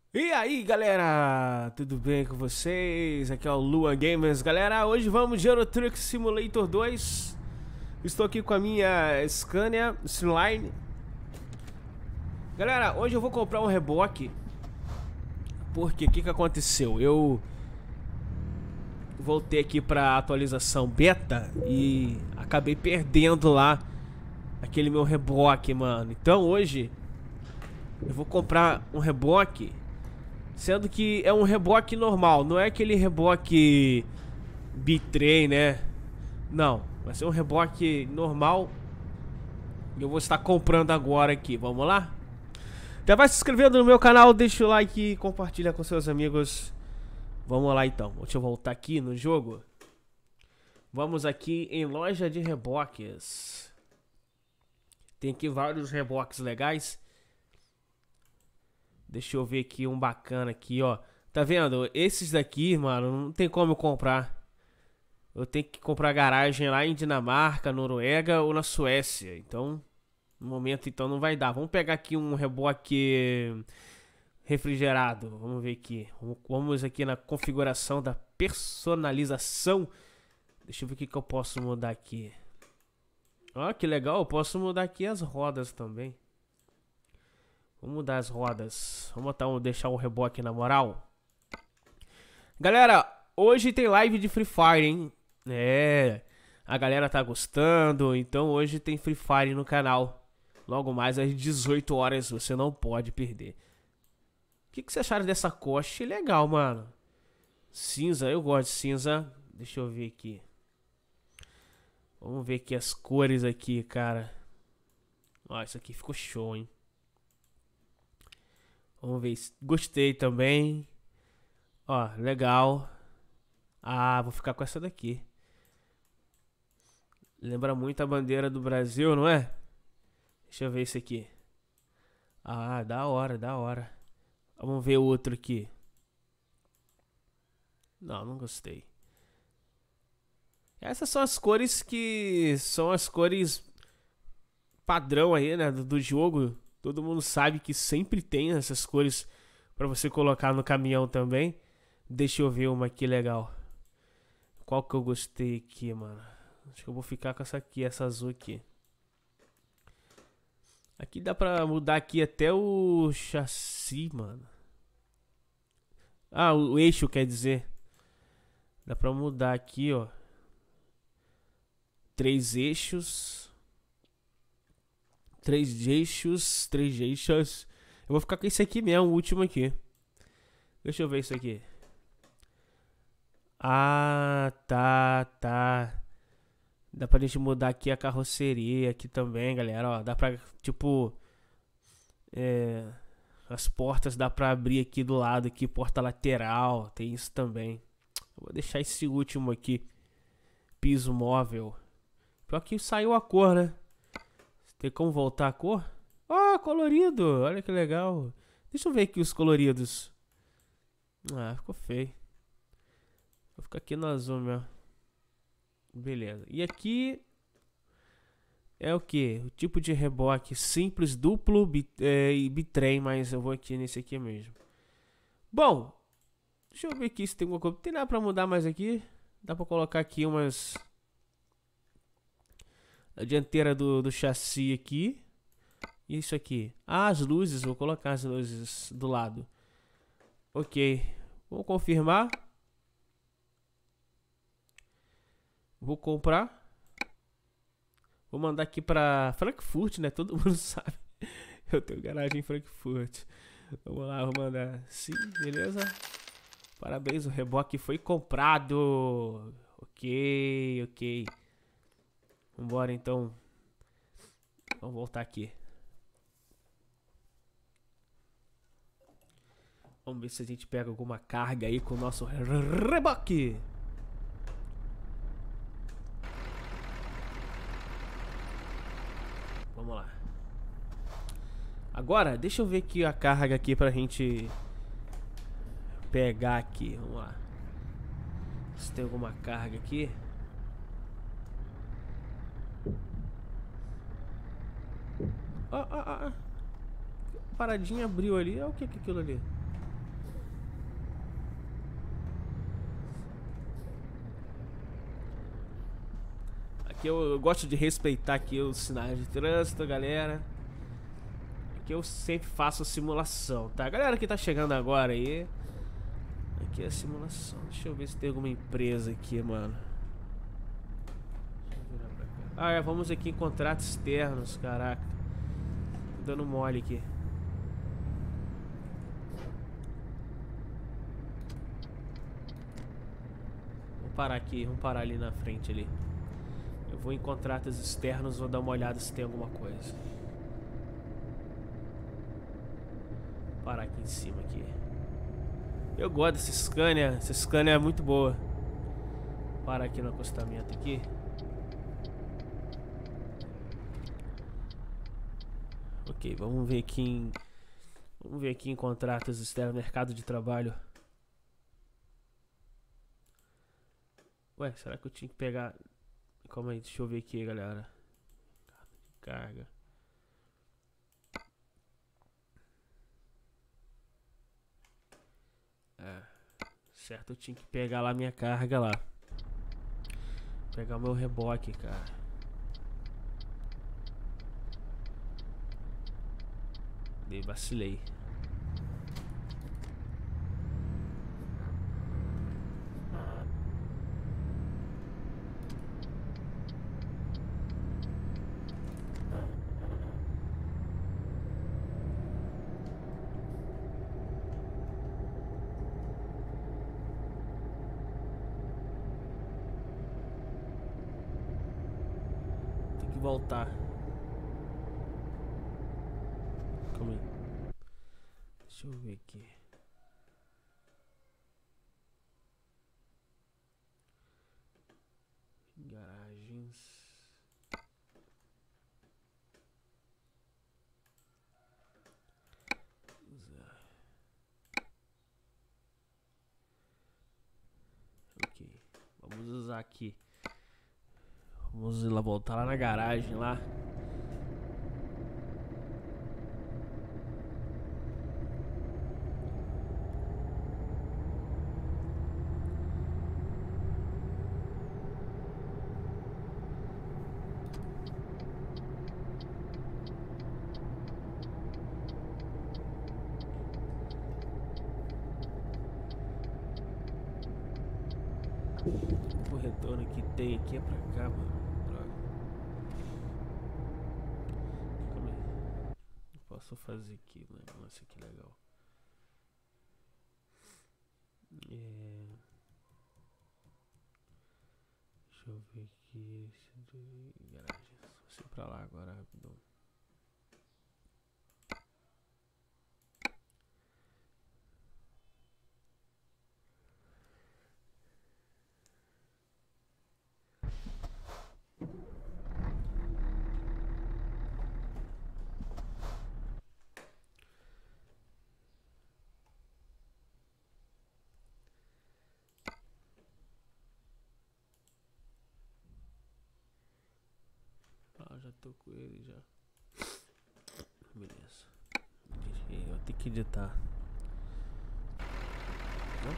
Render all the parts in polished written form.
E aí galera, tudo bem com vocês? Aqui é o Luan Gamers. Galera, hoje vamos de Euro Truck Simulator 2. Estou aqui com a minha Scania Streamline. Galera, hoje eu vou comprar um reboque. Porque o que aconteceu? Eu voltei aqui para atualização beta e acabei perdendo lá aquele meu reboque, mano. Então hoje eu vou comprar um reboque, sendo que é um reboque normal, não é aquele reboque bitrem, né? Não, vai ser um reboque normal. E eu vou estar comprando agora aqui, vamos lá? Já vai se inscrevendo no meu canal, deixa o like e compartilha com seus amigos. Vamos lá então, deixa eu voltar aqui no jogo. Vamos aqui em loja de reboques. Tem aqui vários reboques legais. Deixa eu ver aqui um bacana aqui, ó. Tá vendo? Esses daqui, mano, não tem como eu comprar. Eu tenho que comprar garagem lá em Dinamarca, Noruega ou na Suécia. Então, no momento então não vai dar. Vamos pegar aqui um reboque refrigerado. Vamos ver aqui. Vamos aqui na configuração da personalização. Deixa eu ver o que eu posso mudar aqui. Ó, que legal. Eu posso mudar aqui as rodas também. Vamos mudar as rodas. Vamos deixar o reboque na moral. Galera, hoje tem live de Free Fire, hein? É, a galera tá gostando. Então hoje tem Free Fire no canal. Logo mais às 18 horas, você não pode perder. O que vocês acharam dessa coxa? Legal, mano. Cinza, eu gosto de cinza. Deixa eu ver aqui. Vamos ver aqui as cores aqui, cara. Ó, isso aqui ficou show, hein? Vamos ver. Gostei também. Ó, legal. Ah, vou ficar com essa daqui. Lembra muito a bandeira do Brasil, não é? Deixa eu ver esse aqui. Ah, da hora, da hora. Vamos ver o outro aqui. Não, não gostei. Essas são as cores que são as cores padrão aí, né, do jogo. Todo mundo sabe que sempre tem essas cores pra você colocar no caminhão também. Deixa eu ver uma aqui legal. Qual que eu gostei aqui, mano? Acho que eu vou ficar com essa aqui, essa azul aqui. Aqui dá pra mudar aqui até o chassi, mano. Ah, o eixo quer dizer. Dá pra mudar aqui, ó. 3 eixos. 3 eixos. 3 eixos. Eu vou ficar com esse aqui mesmo, o último aqui. Deixa eu ver isso aqui. Ah, tá. Dá pra gente mudar aqui a carroceria aqui também, galera. Ó, dá pra, tipo... as portas dá pra abrir aqui do lado, aqui, porta lateral. Tem isso também. Eu vou deixar esse último aqui. Piso móvel. Pior que saiu a cor, né? Tem como voltar a cor? Ó, colorido. Olha que legal. Deixa eu ver aqui os coloridos. Ah, ficou feio. Vou ficar aqui no azul mesmo. Beleza. E aqui é o que? O tipo de reboque simples, duplo e bitrem, mas eu vou aqui nesse aqui mesmo. Bom, deixa eu ver aqui se tem alguma coisa. Tem nada pra mudar mais aqui. Dá pra colocar aqui umas... A dianteira do chassi aqui. E isso aqui. Ah, as luzes. Vou colocar as luzes do lado. Ok. Vou confirmar. Vou comprar. Vou mandar aqui pra Frankfurt, né? Todo mundo sabe. Eu tenho garagem em Frankfurt. Vamos lá, vou mandar. Sim, beleza? Parabéns, o reboque foi comprado. Ok. Vambora então. Vamos voltar aqui. Vamos ver se a gente pega alguma carga aí com o nosso reboque. Vamos lá. Agora, deixa eu ver aqui a carga aqui pra gente pegar aqui. Vamos lá. Se tem alguma carga aqui. Paradinha abriu ali. Olha o que é aquilo ali. Aqui eu gosto de respeitar aqui os sinais de trânsito, galera. Aqui eu sempre faço a simulação, tá? Galera que tá chegando agora aí, aqui é a simulação. Deixa eu ver se tem alguma empresa aqui, mano. Deixa eu virar pra cá. Ah, é, vamos aqui em contratos externos, caraca. Tô dando mole aqui. Vamos parar aqui, vamos parar ali na frente ali. Eu vou em contratos externos, vou dar uma olhada se tem alguma coisa. Vou parar aqui em cima aqui. Eu gosto dessa Scania, essa Scania é muito boa. Vou parar aqui no acostamento aqui. Ok, vamos ver aqui em contratos externos, mercado de trabalho. Ué, será que eu tinha que pegar... Calma aí, deixa eu ver aqui, galera. Carga. É, certo, eu tinha que pegar lá minha carga lá. Pegar o meu reboque, cara. Dei, vacilei. Voltar. Calma aí. Deixa eu ver aqui. Garagens. Ok. Vamos usar aqui. Vamos lá, voltar lá na garagem lá. O retorno que tem aqui é pra cá, mano. Calma aí. Eu posso fazer aqui, né? Nossa, que legal. Deixa eu ver aqui. Garagens. Vou pra lá agora, rapidão. Já tô com ele já. Beleza. Eu vou ter que editar. Não?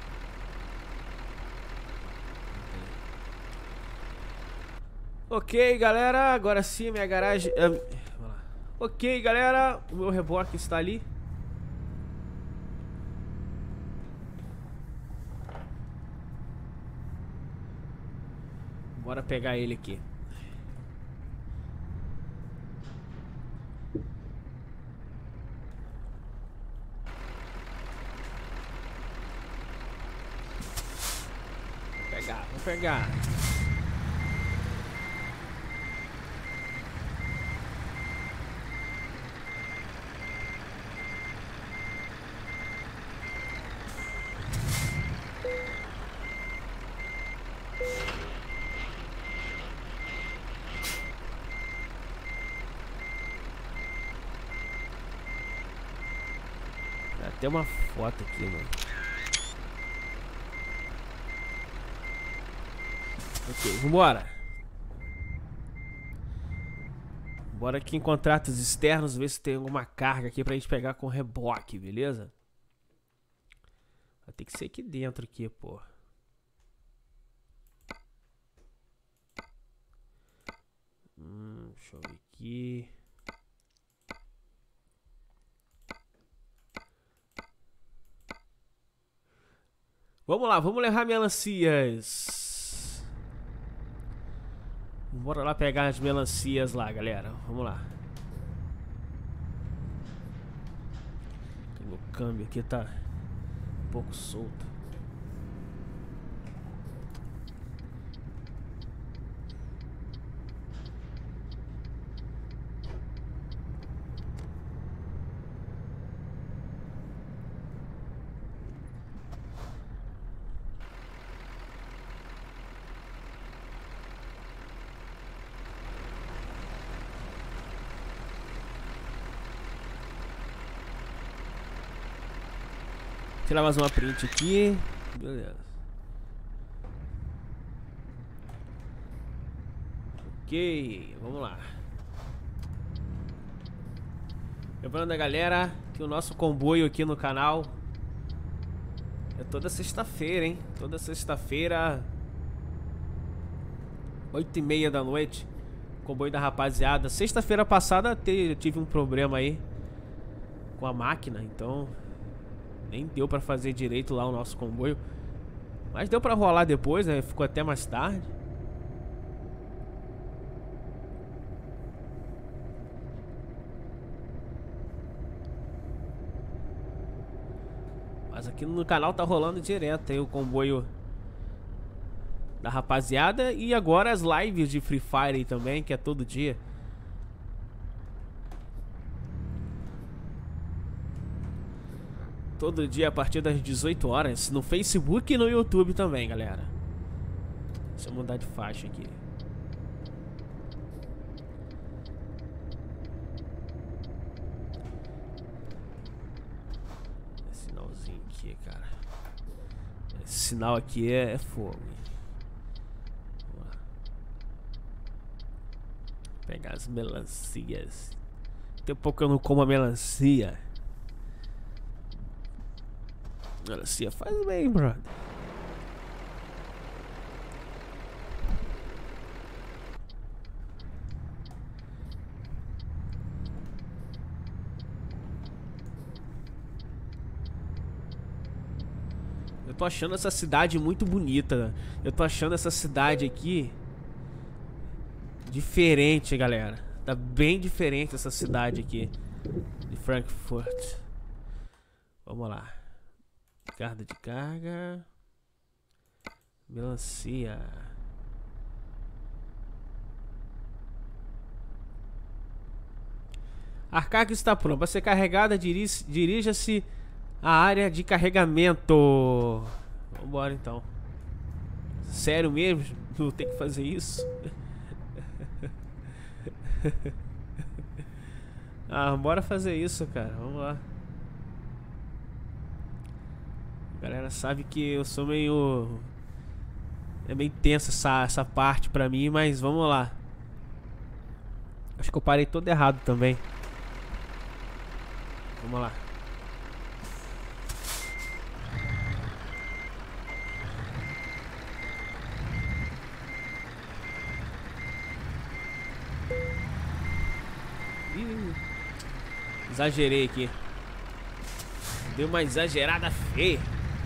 Ok, galera. Agora sim, minha garagem. Ok, galera. O meu reboque está ali. Bora pegar ele aqui. Vou pegar. Tem uma foto aqui, mano. Ok, vambora. Bora aqui em contratos externos, ver se tem alguma carga aqui pra gente pegar com reboque, beleza? Vai ter que ser aqui dentro aqui, pô. Deixa eu ver aqui. Vamos lá, vamos levar melancias. Bora lá pegar as melancias lá, galera. Vamos lá. O câmbio aqui tá um pouco solto. Tirar mais uma print aqui. Beleza. Ok, vamos lá. Lembrando a galera que o nosso comboio aqui no canal é toda sexta-feira, hein? Toda sexta-feira, 8h30 da noite. Comboio da rapaziada. Sexta-feira passada eu tive um problema aí com a máquina, então nem deu pra fazer direito lá o nosso comboio. Mas deu pra rolar depois, né? Ficou até mais tarde. Mas aqui no canal tá rolando direto aí o comboio da rapaziada. E agora as lives de Free Fire aí também, que é todo dia. Todo dia a partir das 18 horas no Facebook e no YouTube também, galera. Deixa eu mudar de faixa aqui. Esse sinalzinho aqui, cara. Esse sinal aqui é fogo. Vamos lá. Pegar as melancias. Tem pouco que eu não como a melancia. Melancia faz bem, brother. Eu tô achando essa cidade muito bonita. Eu tô achando essa cidade aqui diferente, galera. Tá bem diferente essa cidade aqui de Frankfurt. Vamos lá. Carga de carga. Melancia. A carga está pronta. Para ser carregada, dirija-se à área de carregamento. Vambora então. Sério mesmo? Vou ter que fazer isso? Ah, bora fazer isso, cara. Vamos lá. A galera sabe que eu sou meio... É meio tensa essa parte pra mim, mas vamos lá. Acho que eu parei todo errado também. Vamos lá. Exagerei aqui. Deu uma exagerada feia.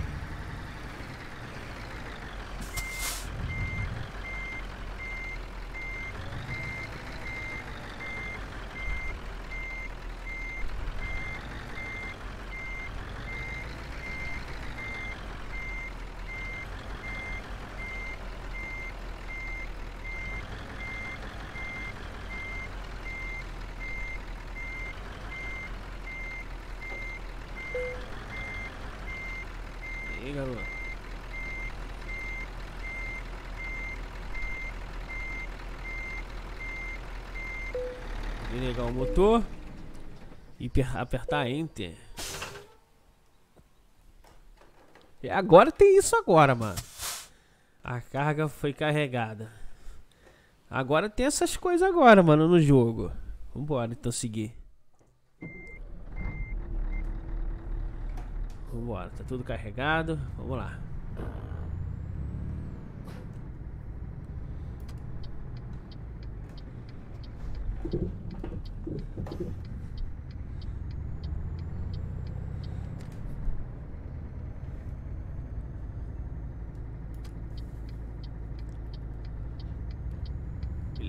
Aí, garoto. Desligar o motor e apertar Enter. E agora tem isso agora, mano. A carga foi carregada. Agora tem essas coisas agora, mano, no jogo. Vambora, então seguir. Vambora, tá tudo carregado. Vamos lá.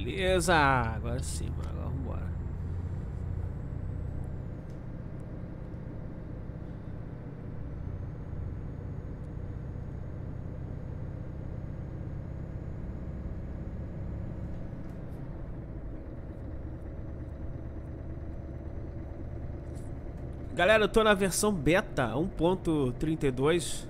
Beleza, agora sim, mano. Agora vambora. Galera, eu tô na versão beta 1.32.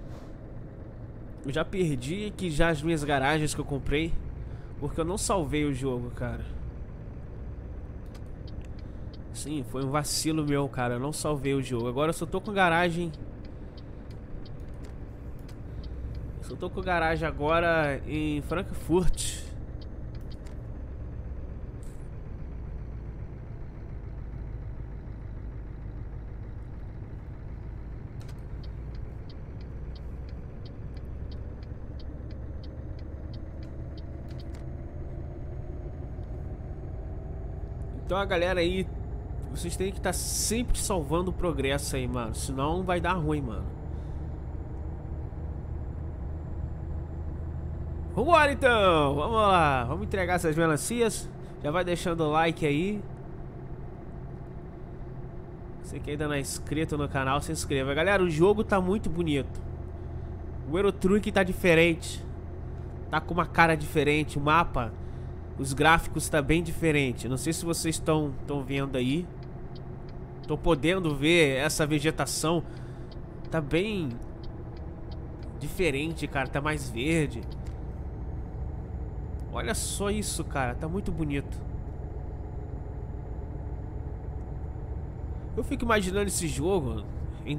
Eu já perdi aqui já as minhas garagens que eu comprei, porque eu não salvei o jogo, cara. Sim, foi um vacilo meu, cara. Eu não salvei o jogo. Agora eu só tô com garagem. Eu só tô com garagem agora em Frankfurt. Então a galera aí, vocês têm que estar sempre salvando o progresso aí, mano. Senão vai dar ruim, mano. Vambora então, vamos lá. Vamos entregar essas melancias. Já vai deixando o like aí. Você que ainda não é inscrito no canal, se inscreva. Galera, o jogo tá muito bonito. O Euro Truck tá diferente. Tá com uma cara diferente. O mapa, os gráficos tá bem diferente. Não sei se vocês estão vendo aí. Tô podendo ver essa vegetação. Tá bem diferente, cara. Tá mais verde. Olha só isso, cara. Tá muito bonito. Eu fico imaginando esse jogo em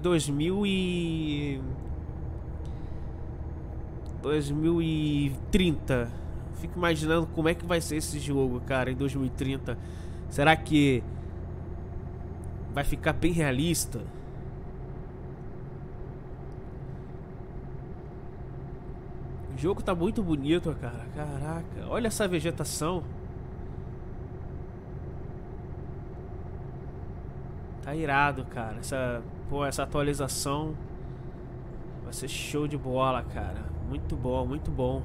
2030. Fico imaginando como é que vai ser esse jogo, cara, em 2030. Será que vai ficar bem realista? O jogo tá muito bonito, cara. Caraca, olha essa vegetação. Tá irado, cara. Essa atualização vai ser show de bola, cara. Muito bom, muito bom.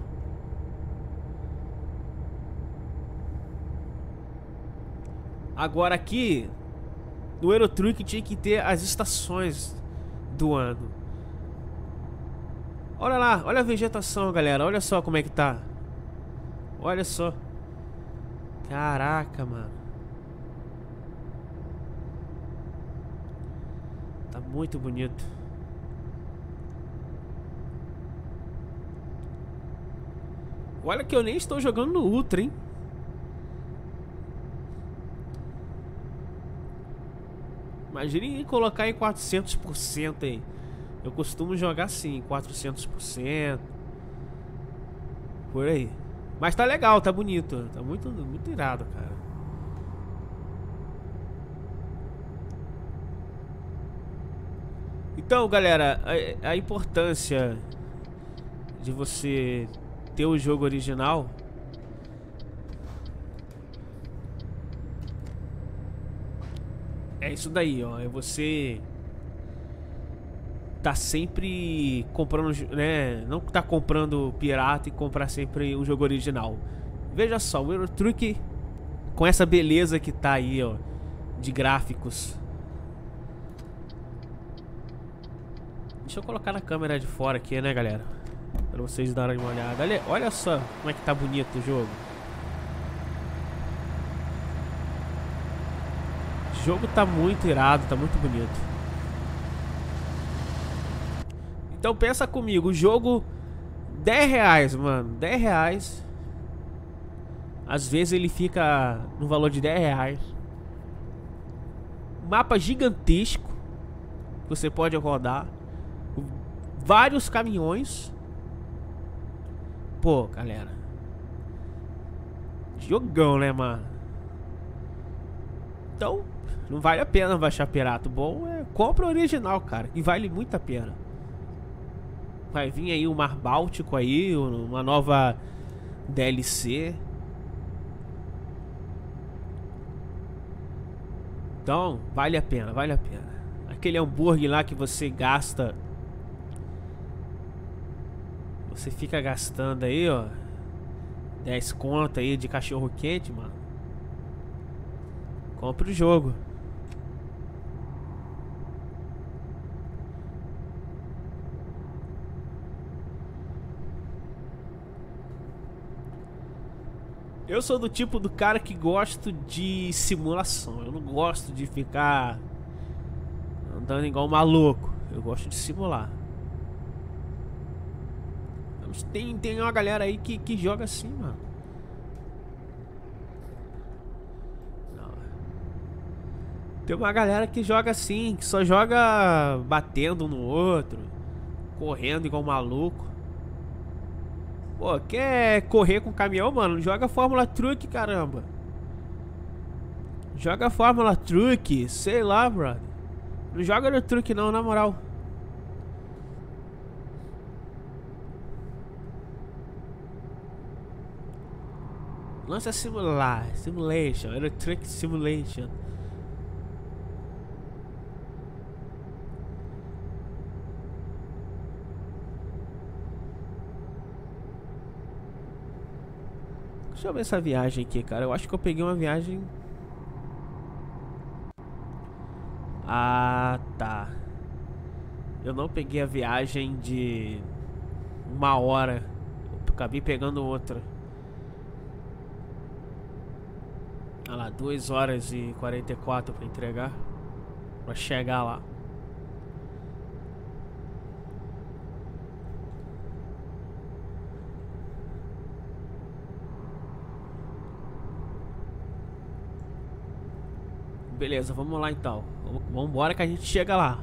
Agora aqui no Euro Truck tinha que ter as estações do ano. Olha lá, olha a vegetação, galera. Olha só como é que tá. Olha só. Caraca, mano. Tá muito bonito. Olha que eu nem estou jogando no Ultra, hein? Imagine colocar em 400% aí. Eu costumo jogar assim, 400%. Por aí. Mas tá legal, tá bonito. Tá muito, muito irado, cara. Então, galera, a importância de você ter o jogo original é isso daí, ó. É você tá sempre comprando, né? Não tá comprando pirata e comprar sempre o jogo original. Veja só, o Euro Truck com essa beleza que tá aí, ó, de gráficos. Deixa eu colocar na câmera de fora aqui, né, galera? Pra vocês darem uma olhada. Olha só como é que tá bonito o jogo. O jogo tá muito irado, tá muito bonito. Então pensa comigo, o jogo R$10, mano, R$10. Às vezes ele fica no valor de R$10. Mapa gigantesco que você pode rodar. Vários caminhões. Pô, galera, jogão, né, mano? Então, não vale a pena baixar pirata. Bom, compra o original, cara, e vale muito a pena. Vai vir aí o Mar Báltico aí, uma nova DLC. Então, vale a pena, vale a pena. Aquele hambúrguer lá que você gasta, você fica gastando aí, ó, 10 conto aí de cachorro quente, mano. Compre o jogo. Eu sou do tipo do cara que gosto de simulação. Eu não gosto de ficar andando igual um maluco. Eu gosto de simular. Tem uma galera aí que joga assim, mano. Não. Tem uma galera que joga assim, que só joga batendo um no outro, correndo igual um maluco. Pô, quer correr com caminhão, mano? Joga Fórmula Truck, caramba. Joga Fórmula Truck, sei lá, brother. Não joga no truque não, na moral. Lança Simulation, era Truck Simulation. Deixa eu ver essa viagem aqui, cara. Eu acho que eu peguei uma viagem. Ah, tá. Eu não peguei a viagem de 1 hora. Eu acabei pegando outra. Olha lá, 2 horas e 44 pra entregar. Pra chegar lá. Beleza, vamos lá então. Vamos embora que a gente chega lá.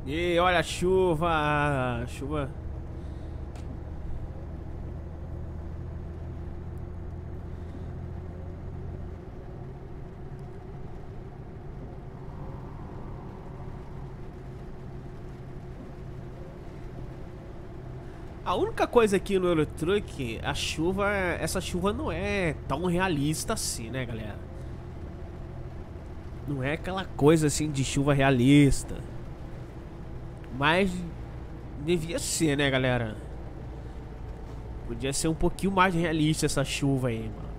E olha a chuva. A chuva. A única coisa aqui no Eurotruck, a chuva, essa chuva não é tão realista assim, né, galera? Não é aquela coisa assim de chuva realista. Mas devia ser, né, galera? Podia ser um pouquinho mais realista essa chuva aí, mano.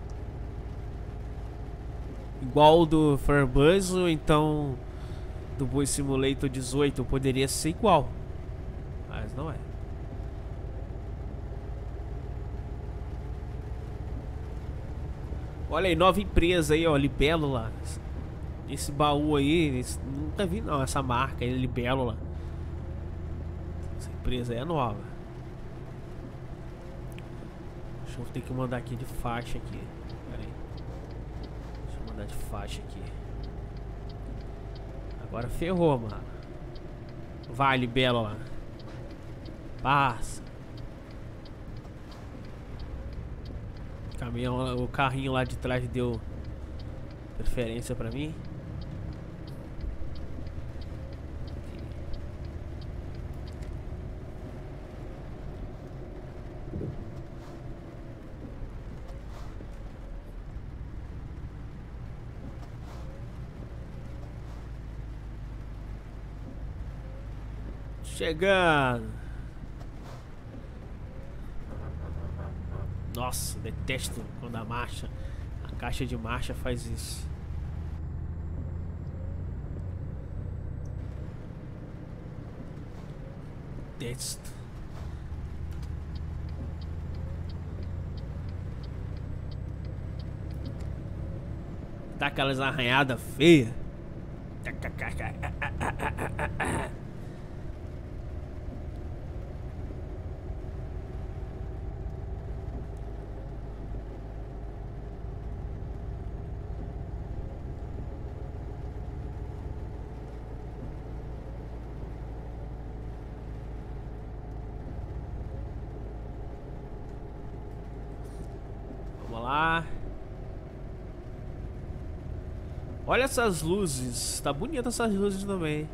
Igual do Fairbus ou então do Bus Simulator 18, poderia ser igual. Mas não é. Olha aí, nova empresa aí, ó, Libélula. Esse baú aí, nunca vi não, essa marca aí, Libélula. Essa empresa aí é nova. Deixa eu ter que mandar aqui de faixa aqui. Pera aí. Deixa eu mandar de faixa aqui. Agora ferrou, mano. Vai, Libélula. Passa. Caminhão, o carrinho lá de trás deu preferência pra mim. Chegando. Nossa, detesto quando a marcha, a caixa de marcha faz isso. Detesto. Dá aquelas arranhadas feias. Vamos lá. Olha essas luzes. Tá bonita essas luzes também.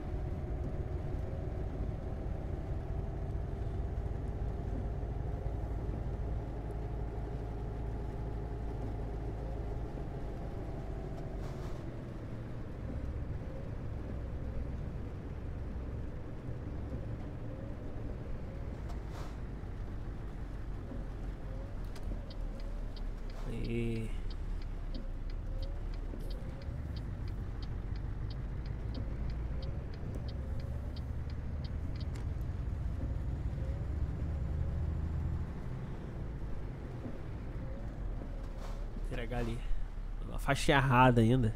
E... entregar ali. Uma faixa errada ainda.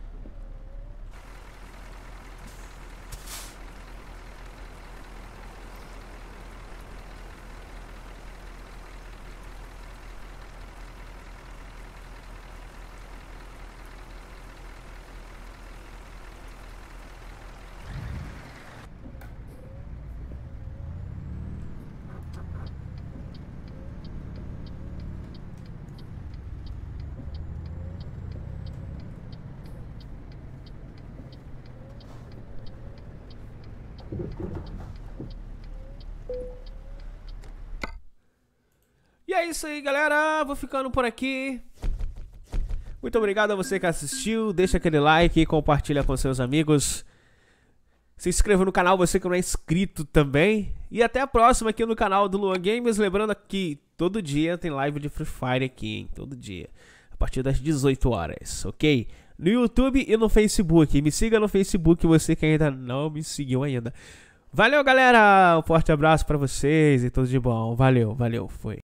E é isso aí, galera. Vou ficando por aqui. Muito obrigado a você que assistiu. Deixa aquele like e compartilha com seus amigos. Se inscreva no canal, você que não é inscrito também. E até a próxima aqui no canal do Luan Games. Lembrando que todo dia tem live de Free Fire aqui, hein? Todo dia. A partir das 18 horas, ok? No YouTube e no Facebook. Me siga no Facebook, você que ainda não me seguiu ainda. Valeu, galera. Um forte abraço pra vocês e tudo de bom. Valeu, valeu. Foi.